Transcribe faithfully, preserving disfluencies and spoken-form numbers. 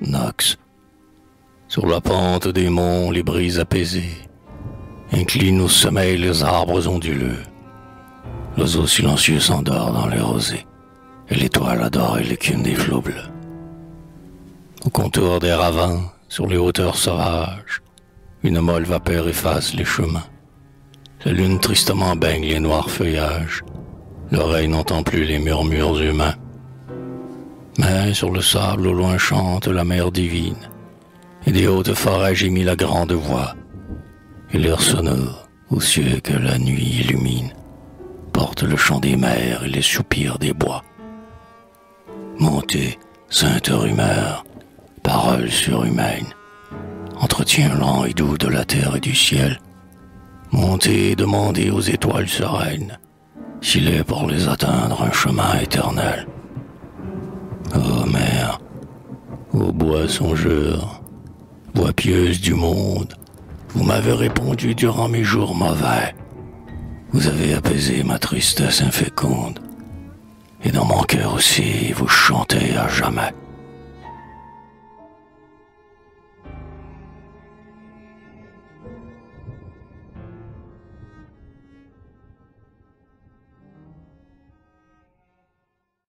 Nox. Sur la pente des monts, les brises apaisées inclinent au sommeil les arbres onduleux. L'oiseau silencieux s'endort dans les rosées, et l'étoile adore l'écume des flots bleus. Au contour des ravins, sur les hauteurs sauvages, une molle vapeur efface les chemins. La lune tristement baigne les noirs feuillages. L'oreille n'entend plus les murmures humains. Mais sur le sable au loin chante la mer divine, et des hautes forêts gémit la grande voix. Et l'air sonore, aux cieux que la nuit illumine, porte le chant des mers et les soupirs des bois. Montez, sainte rumeur, parole surhumaine, entretien lent et doux de la terre et du ciel. Montez et demandez aux étoiles sereines s'il est pour les atteindre un chemin éternel. Ô mer, ô bois songeur, voix pieuse du monde, vous m'avez répondu durant mes jours mauvais. Vous avez apaisé ma tristesse inféconde, et dans mon cœur aussi vous chantez à jamais.